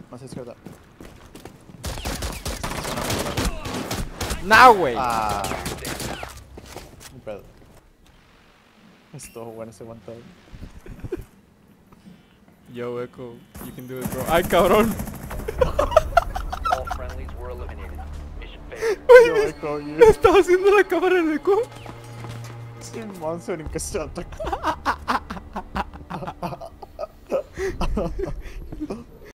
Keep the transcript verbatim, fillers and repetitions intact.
Más izquierda. Nah, güey. Ah. Un pedo. Estuvo bueno ese guantado. Yo, Echo, you can do it, bro. ¡Ay, cabrón! All friendlies were eliminated. Mission failure. Yo, Echo, you. Estaba haciendo la cámara en Echo. Simón, se brinca ese ataque.